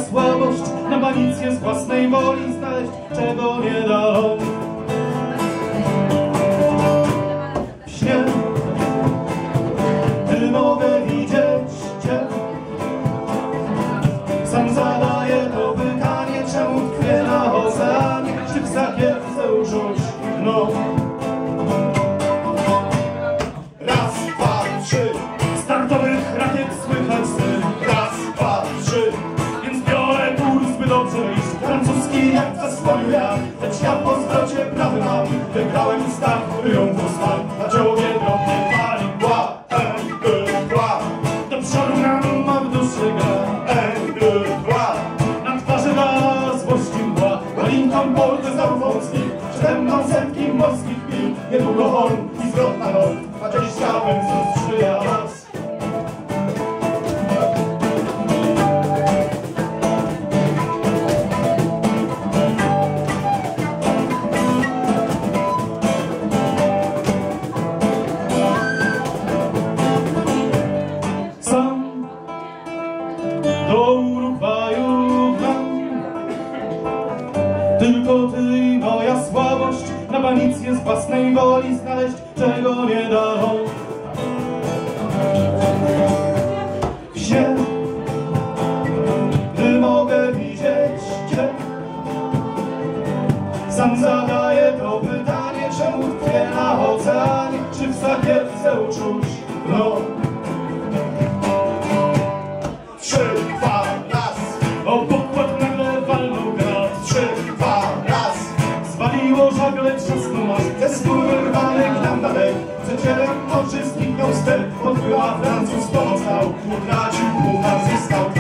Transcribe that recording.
słabość, na malicję z własnej woli znaleźć, czego nie da on. W śnie, gdy mogę widzieć Cię, sam zadaję to pytanie, czemu tkwię na oceanie, czy w zakiewce uczuć dno. Raz, dwa, trzy. Startowych rakiet słychać syn. Raz, dwa, trzy. Więc biorę kurs, by dobrze wyjść. Francuski jak zasłonił ja, lecz ja po zwrocie prawy mam. Wygrałem start, triumfu stan, na czołowie drobnej fali. Ła, ła, do przodu nam ma w duszy gra. ła. Na twarzy na złości mgła. Wellington, Polsce znał wąski, przede mną setki morskich pil. Niedługo horn i zwrot na noc, a dziś chciałem sprzyja los. Sam do Urugwaju gram. Tylko ty i moja słabość, na banicję z własnej woli znaleźć, czego nie da on. W śnie, gdy mogę widzieć Cię, sam zadaję to pytanie, czemu tkwię na oceanie, czy w sakiewce uczuć dno. 3, 2, raz. O pokład nagle walnął grat. 3, 2, raz. Zwaliło żagle, trzasnął masz. Ze skór rwanych nam na dech, przecierem oczy zniknął ster. Odbyła Francuz, pomocał, utracił, puchar zyskał.